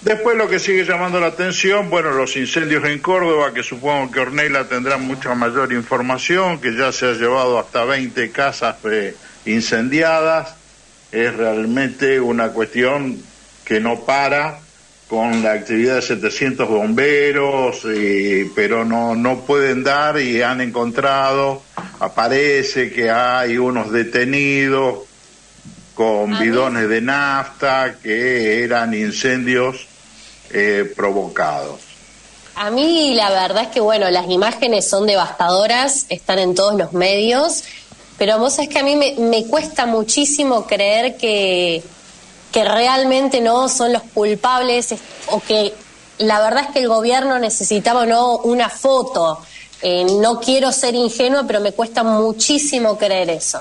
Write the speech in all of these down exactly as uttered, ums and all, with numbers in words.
Después lo que sigue llamando la atención, bueno, los incendios en Córdoba, que supongo que Ornella tendrá mucha mayor información, que ya se ha llevado hasta veinte casas eh, incendiadas. Es realmente una cuestión que no para, con la actividad de setecientos bomberos, eh, pero no, no pueden dar y han encontrado, aparece que hay unos detenidos con bidones de nafta que eran incendios eh, provocados. A mí la verdad es que, bueno, las imágenes son devastadoras, están en todos los medios, pero vos sabés que a mí me, me cuesta muchísimo creer que, que realmente no son los culpables, o que la verdad es que el gobierno necesitaba no una foto. Eh, no quiero ser ingenua, pero me cuesta muchísimo creer eso.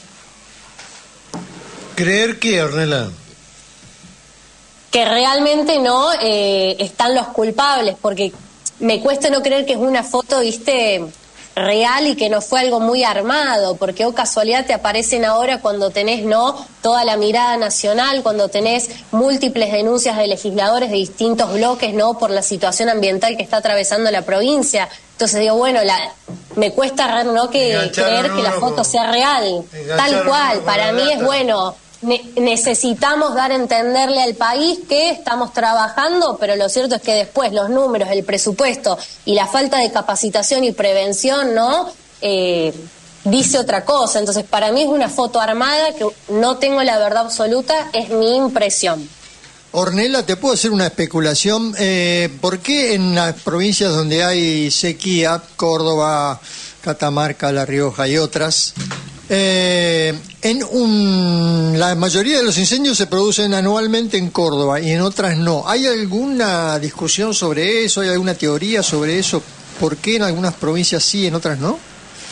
¿Creer qué, Ornella? Que realmente no eh, están los culpables, porque me cuesta no creer que es una foto, viste, real y que no fue algo muy armado, porque oh casualidad te aparecen ahora cuando tenés no toda la mirada nacional, cuando tenés múltiples denuncias de legisladores de distintos bloques no por la situación ambiental que está atravesando la provincia. Entonces digo, bueno, la, me cuesta no que creer que la foto sea real, tal cual. Para mí es bueno. Ne- necesitamos dar a entenderle al país que estamos trabajando, pero lo cierto es que después los números, el presupuesto y la falta de capacitación y prevención, ¿no? Eh, dice otra cosa. Entonces, para mí es una foto armada que no tengo la verdad absoluta, es mi impresión. Ornella, ¿te puedo hacer una especulación? Eh, ¿Por qué en las provincias donde hay sequía, Córdoba, Catamarca, La Rioja y otras, Eh, en un, la mayoría de los incendios se producen anualmente en Córdoba y en otras no? ¿Hay alguna discusión sobre eso? ¿Hay alguna teoría sobre eso? ¿Por qué en algunas provincias sí y en otras no?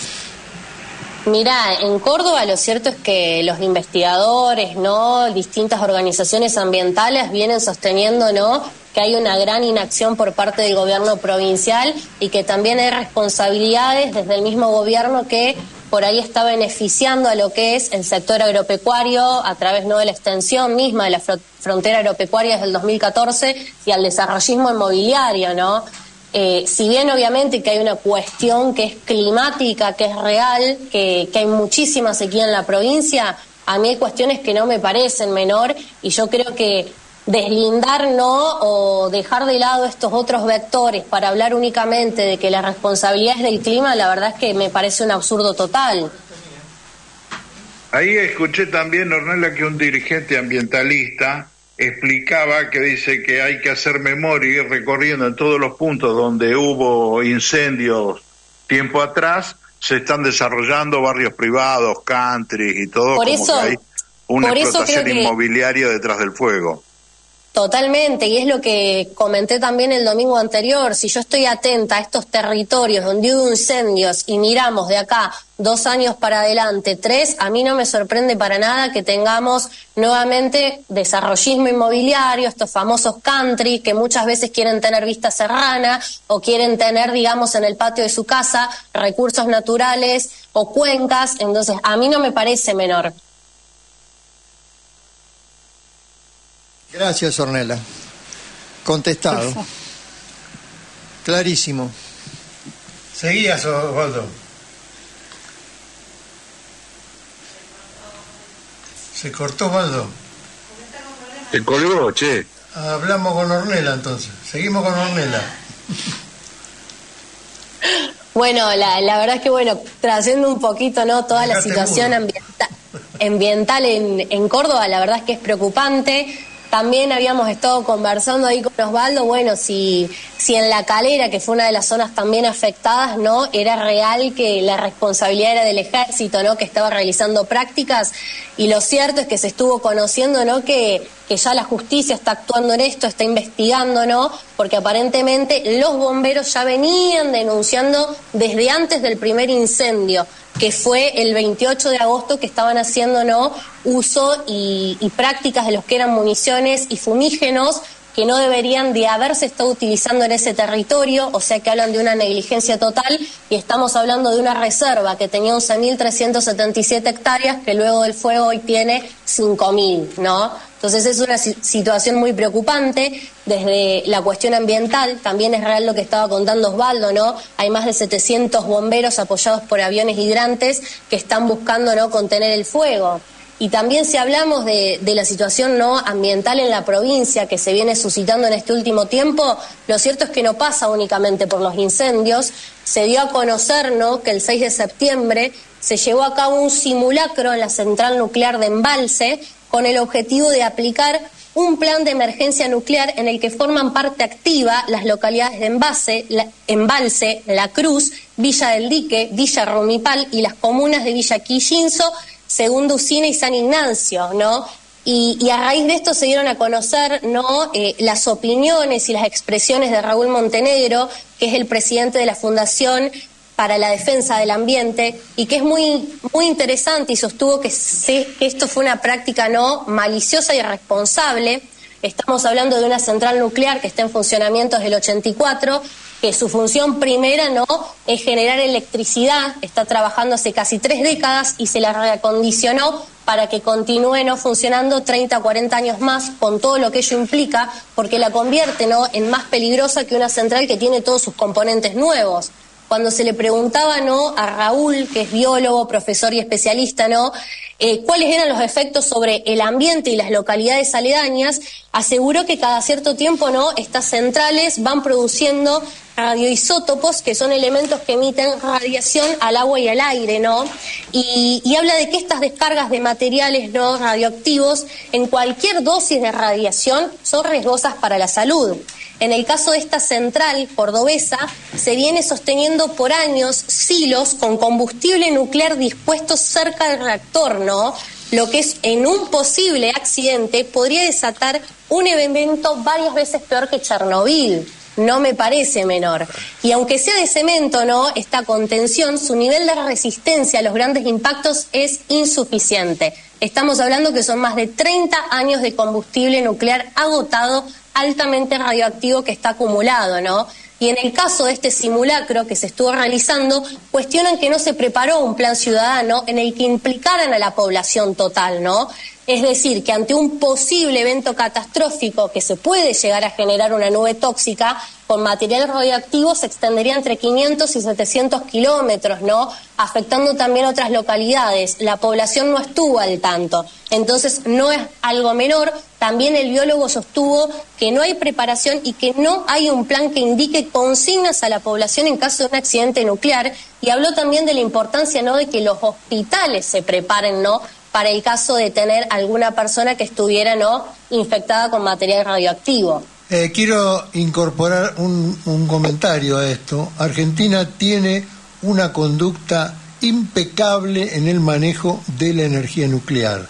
Mirá, en Córdoba lo cierto es que los investigadores, ¿no? Distintas organizaciones ambientales vienen sosteniendo, ¿no?, que hay una gran inacción por parte del gobierno provincial y que también hay responsabilidades desde el mismo gobierno que por ahí está beneficiando a lo que es el sector agropecuario a través no de la extensión misma de la fr- frontera agropecuaria desde el dos mil catorce y al desarrollismo inmobiliario, ¿no? Eh, si bien obviamente que hay una cuestión que es climática, que es real, que, que hay muchísima sequía en la provincia, a mí hay cuestiones que no me parecen menor y yo creo que deslindar no o dejar de lado estos otros vectores para hablar únicamente de que la responsabilidad es del clima, la verdad es que me parece un absurdo total. Ahí escuché también, Ornella, que un dirigente ambientalista explicaba que dice que hay que hacer memoria y ir recorriendo en todos los puntos donde hubo incendios tiempo atrás, se están desarrollando barrios privados, country y todo, por como eso, que hay una por explotación eso que... inmobiliaria detrás del fuego. Totalmente, y es lo que comenté también el domingo anterior. Si yo estoy atenta a estos territorios donde hubo incendios y miramos de acá dos años para adelante, tres, a mí no me sorprende para nada que tengamos nuevamente desarrollismo inmobiliario, estos famosos country que muchas veces quieren tener vista serrana o quieren tener, digamos, en el patio de su casa recursos naturales o cuencas. Entonces, a mí no me parece menor. Gracias, Ornella. Contestado. Clarísimo. Seguías, Osvaldo. Se cortó, Osvaldo. Se colgó, che. Hablamos con Ornella entonces. Seguimos con Ornella. Bueno, la, la verdad es que, bueno, trayendo un poquito, ¿no?, toda la situación ambienta, ambiental en, en Córdoba, la verdad es que es preocupante. También habíamos estado conversando ahí con Osvaldo, bueno, si, si en La Calera, que fue una de las zonas también afectadas, ¿no?, era real que la responsabilidad era del ejército, ¿no?, que estaba realizando prácticas, y lo cierto es que se estuvo conociendo, ¿no?, que, que ya la justicia está actuando en esto, está investigando, ¿no?, porque aparentemente los bomberos ya venían denunciando desde antes del primer incendio, que fue el veintiocho de agosto, que estaban haciendo no uso y, y prácticas de los que eran municiones y fumígenos que no deberían de haberse estado utilizando en ese territorio, o sea que hablan de una negligencia total, y estamos hablando de una reserva que tenía once mil trescientas setenta y siete hectáreas, que luego del fuego hoy tiene cinco mil, ¿no? Entonces es una situación muy preocupante desde la cuestión ambiental. También es real lo que estaba contando Osvaldo, ¿no? Hay más de setecientos bomberos apoyados por aviones hidrantes que están buscando, ¿no?, contener el fuego. Y también si hablamos de, de la situación, ¿no?, ambiental en la provincia que se viene suscitando en este último tiempo, lo cierto es que no pasa únicamente por los incendios. Se dio a conocer, ¿no?, que el seis de septiembre se llevó a cabo un simulacro en la central nuclear de Embalse con el objetivo de aplicar un plan de emergencia nuclear en el que forman parte activa las localidades de Embalse, la, Embalse, La Cruz, Villa del Dique, Villa Rumipal y las comunas de Villa Quillinzo, Segunda Usina y San Ignacio, ¿no? Y, y a raíz de esto se dieron a conocer, ¿no?, eh, las opiniones y las expresiones de Raúl Montenegro, que es el presidente de la Fundación para la Defensa del Ambiente, y que es muy, muy interesante, y sostuvo que, se, que esto fue una práctica, ¿no?, maliciosa y irresponsable. Estamos hablando de una central nuclear que está en funcionamiento desde el ochenta y cuatro, que su función primera, ¿no?, es generar electricidad, está trabajando hace casi tres décadas y se la reacondicionó para que continúe, ¿no?, funcionando treinta, cuarenta años más, con todo lo que ello implica, porque la convierte, ¿no?, en más peligrosa que una central que tiene todos sus componentes nuevos. Cuando se le preguntaba, ¿no?, a Raúl, que es biólogo, profesor y especialista, ¿no?, eh, cuáles eran los efectos sobre el ambiente y las localidades aledañas, aseguró que cada cierto tiempo, ¿no?, estas centrales van produciendo radioisótopos, que son elementos que emiten radiación al agua y al aire, ¿no? Y, y habla de que estas descargas de materiales, ¿no?, radioactivos en cualquier dosis de radiación son riesgosas para la salud. En el caso de esta central cordobesa, se viene sosteniendo por años silos con combustible nuclear dispuestos cerca del reactor, ¿no? Lo que es, en un posible accidente, podría desatar un evento varias veces peor que Chernobyl. No me parece menor. Y aunque sea de cemento, ¿no?, esta contención, su nivel de resistencia a los grandes impactos es insuficiente. Estamos hablando que son más de treinta años de combustible nuclear agotado, altamente radioactivo, que está acumulado, ¿no? Y en el caso de este simulacro que se estuvo realizando, cuestionan que no se preparó un plan ciudadano en el que implicaran a la población total, ¿no? Es decir, que ante un posible evento catastrófico que se puede llegar a generar una nube tóxica con material radioactivo, se extendería entre quinientos y setecientos kilómetros, ¿no?, afectando también otras localidades. La población no estuvo al tanto, entonces no es algo menor. También el biólogo sostuvo que no hay preparación y que no hay un plan que indique consignas a la población en caso de un accidente nuclear, y habló también de la importancia, ¿no?, de que los hospitales se preparen, ¿no?, para el caso de tener alguna persona que estuviera, ¿no?, infectada con material radioactivo. Eh, quiero incorporar un, un comentario a esto. Argentina tiene una conducta impecable en el manejo de la energía nuclear.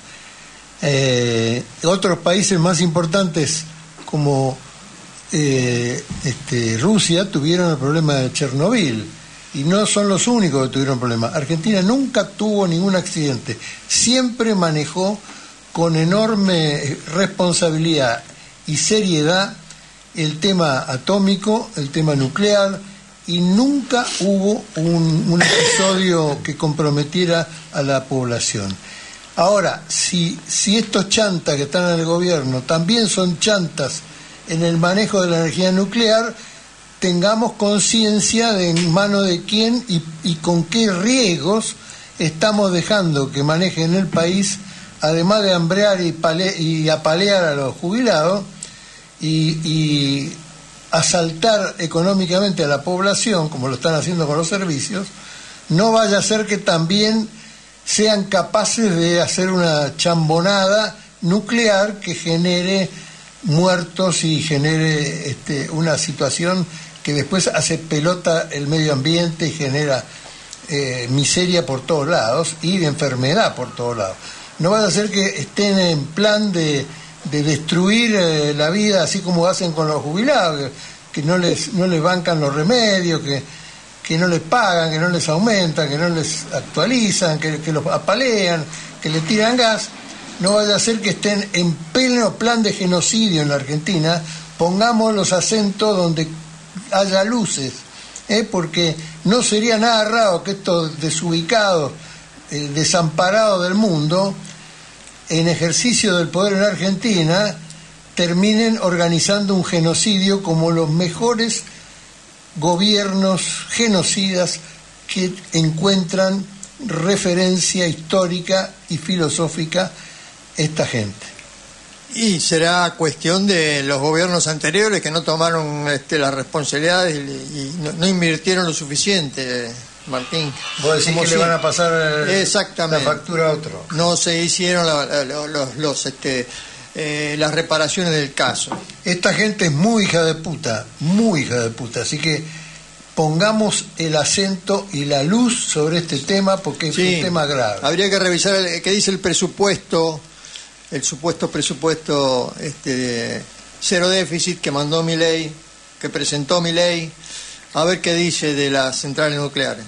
Eh, otros países más importantes como eh, este, Rusia tuvieron el problema de Chernobyl, y no son los únicos que tuvieron problemas. Argentina nunca tuvo ningún accidente, siempre manejó con enorme responsabilidad y seriedad el tema atómico, el tema nuclear, y nunca hubo un, un episodio que comprometiera a la población. Ahora, si, si estos chantas que están en el gobierno también son chantas en el manejo de la energía nuclear, tengamos conciencia de en manos de quién y, y con qué riesgos estamos dejando que manejen el país, además de hambrear y, pale, y apalear a los jubilados y, y asaltar económicamente a la población, como lo están haciendo con los servicios. No vaya a ser que también sean capaces de hacer una chambonada nuclear que genere muertos y genere este, una situación que después hace pelota el medio ambiente y genera eh, miseria por todos lados y enfermedad por todos lados. No vaya a ser que estén en plan de, de destruir eh, la vida, así como hacen con los jubilados, que, que no les no les bancan los remedios, que, que no les pagan, que no les aumentan, que no les actualizan, que, que los apalean, que les tiran gas. No vaya a ser que estén en pleno plan de genocidio en la Argentina, pongamos los acentos donde haya luces, ¿eh? Porque no sería nada raro que estos desubicados, eh, desamparados del mundo, en ejercicio del poder en Argentina, terminen organizando un genocidio como los mejores gobiernos genocidas que encuentran referencia histórica y filosófica esta gente. Y será cuestión de los gobiernos anteriores que no tomaron este, las responsabilidades y, y no, no invirtieron lo suficiente, Martín. ¿Vos decís que si, le van a pasar exactamente, la factura a otro? No se hicieron la, la, los, los, este, eh, las reparaciones del caso. Esta gente es muy hija de puta, muy hija de puta, así que pongamos el acento y la luz sobre este tema porque es sí, un tema grave. Habría que revisar el, qué dice el presupuesto, el supuesto presupuesto este, de cero déficit que mandó Milei, que presentó Milei, a ver qué dice de las centrales nucleares.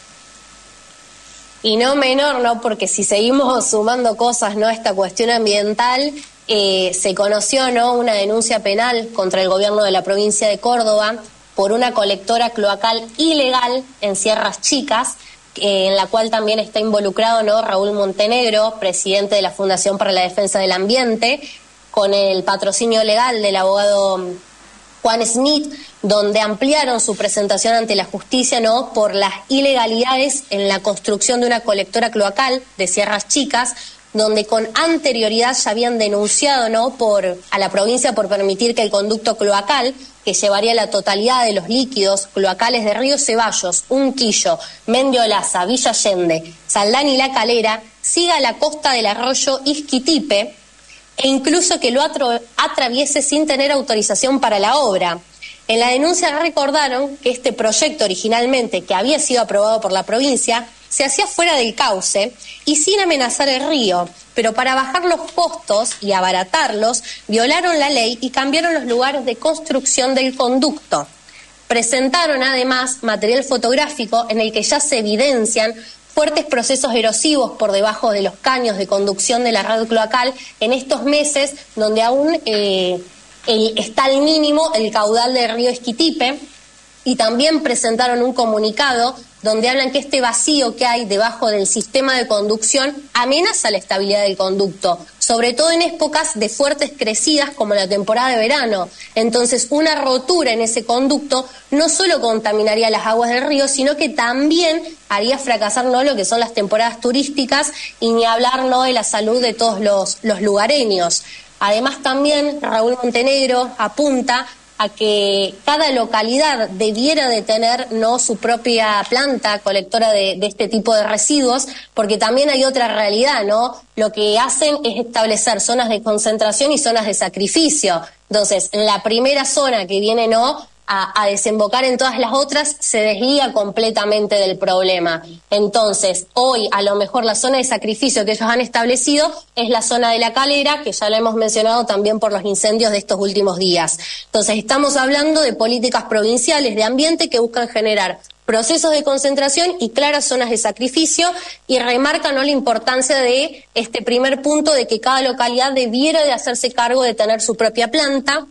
Y no menor, ¿no? Porque si seguimos sumando cosas, ¿no? Esta cuestión ambiental, eh, se conoció, ¿no? Una denuncia penal contra el gobierno de la provincia de Córdoba por una colectora cloacal ilegal en Sierras Chicas, eh, en la cual también está involucrado, ¿no? Raúl Montenegro, presidente de la Fundación para la Defensa del Ambiente, con el patrocinio legal del abogado Juan Smith, donde ampliaron su presentación ante la justicia, ¿no? Por las ilegalidades en la construcción de una colectora cloacal de Sierras Chicas, donde con anterioridad ya habían denunciado, ¿no? por a la provincia por permitir que el conducto cloacal, que llevaría la totalidad de los líquidos cloacales de Río Ceballos, Unquillo, Mendiolaza, Villa Allende, Saldán y La Calera, siga a la costa del arroyo Isquitipe, e incluso que lo atro- atraviese sin tener autorización para la obra. En la denuncia recordaron que este proyecto originalmente, que había sido aprobado por la provincia, se hacía fuera del cauce y sin amenazar el río, pero para bajar los costos y abaratarlos, violaron la ley y cambiaron los lugares de construcción del conducto. Presentaron además material fotográfico en el que ya se evidencian fuertes procesos erosivos por debajo de los caños de conducción de la red cloacal en estos meses donde aún eh, el, está al mínimo el caudal del río Esquitipe, y también presentaron un comunicado donde hablan que este vacío que hay debajo del sistema de conducción amenaza la estabilidad del conducto, sobre todo en épocas de fuertes crecidas como la temporada de verano. Entonces, una rotura en ese conducto no solo contaminaría las aguas del río, sino que también haría fracasar, ¿no?, lo que son las temporadas turísticas, y ni hablar, ¿no?, de la salud de todos los, los lugareños. Además, también Raúl Montenegro apunta a que cada localidad debiera de tener, ¿no?, su propia planta colectora de, de este tipo de residuos, porque también hay otra realidad, ¿no? Lo que hacen es establecer zonas de concentración y zonas de sacrificio. Entonces, la primera zona que viene, ¿no?, A, a desembocar en todas las otras, se desliga completamente del problema. Entonces, hoy a lo mejor la zona de sacrificio que ellos han establecido es la zona de La Calera, que ya la hemos mencionado también por los incendios de estos últimos días. Entonces, estamos hablando de políticas provinciales de ambiente que buscan generar procesos de concentración y claras zonas de sacrificio, y remarcan, ¿no?, la importancia de este primer punto de que cada localidad debiera de hacerse cargo de tener su propia planta,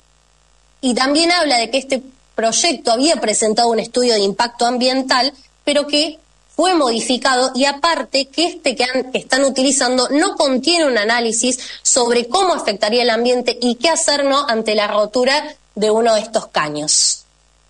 y también habla de que este proyecto había presentado un estudio de impacto ambiental, pero que fue modificado, y aparte que este que, han, que están utilizando no contiene un análisis sobre cómo afectaría el ambiente y qué hacer, ¿no?, ante la rotura de uno de estos caños.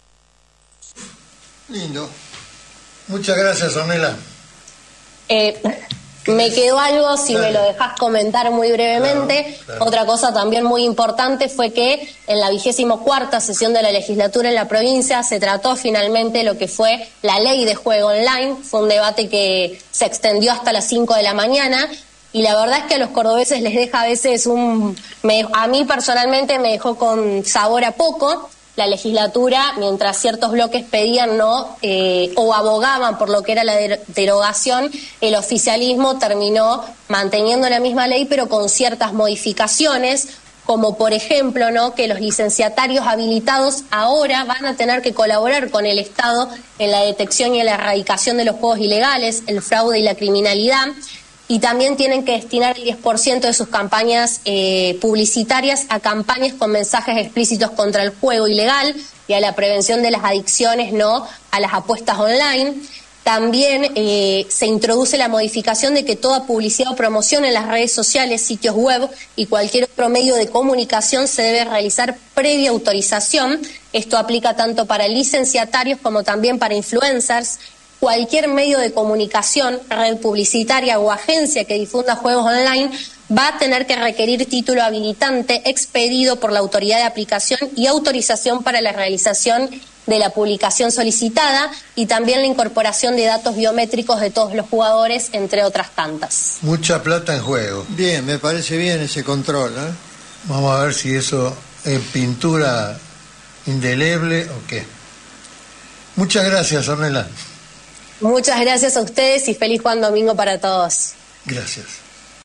Lindo. Muchas gracias, Ornella. Eh, Me quedó algo, si Dale. me lo dejás comentar muy brevemente. Claro, claro. Otra cosa también muy importante fue que en la vigésimo cuarta sesión de la legislatura en la provincia se trató finalmente lo que fue la ley de juego online. Fue un debate que se extendió hasta las cinco de la mañana, y la verdad es que a los cordobeses les deja a veces un... Me, a mí personalmente me dejó con sabor a poco. La legislatura, mientras ciertos bloques pedían, ¿no?, eh, o abogaban por lo que era la derogación, el oficialismo terminó manteniendo la misma ley, pero con ciertas modificaciones, como por ejemplo, ¿no?, que los licenciatarios habilitados ahora van a tener que colaborar con el Estado en la detección y en la erradicación de los juegos ilegales, el fraude y la criminalidad. y también tienen que destinar el diez por ciento de sus campañas eh, publicitarias a campañas con mensajes explícitos contra el juego ilegal y a la prevención de las adicciones, no a las apuestas online. También eh, se introduce la modificación de que toda publicidad o promoción en las redes sociales, sitios web y cualquier otro medio de comunicación se debe realizar previa autorización. Esto aplica tanto para licenciatarios como también para influencers. Cualquier medio de comunicación, red publicitaria o agencia que difunda juegos online va a tener que requerir título habilitante expedido por la autoridad de aplicación y autorización para la realización de la publicación solicitada y también la incorporación de datos biométricos de todos los jugadores, entre otras tantas. Mucha plata en juego. Bien, me parece bien ese control, ¿eh? Vamos a ver si eso es pintura indeleble o qué. Muchas gracias, Ornella. Muchas gracias a ustedes y feliz Juan Domingo para todos. Gracias.